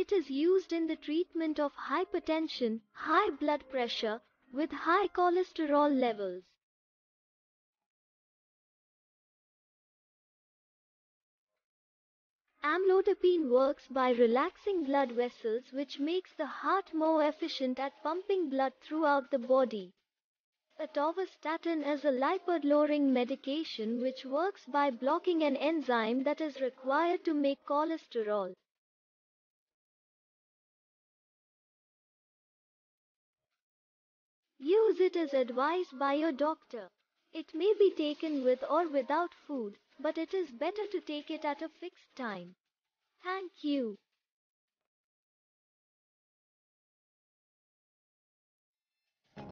It is used in the treatment of hypertension, high blood pressure, with high cholesterol levels. Amlodipine works by relaxing blood vessels, which makes the heart more efficient at pumping blood throughout the body. Atorvastatin is a lipid-lowering medication which works by blocking an enzyme that is required to make cholesterol. Use it as advised by your doctor. It may be taken with or without food, but it is better to take it at a fixed time. Thank you.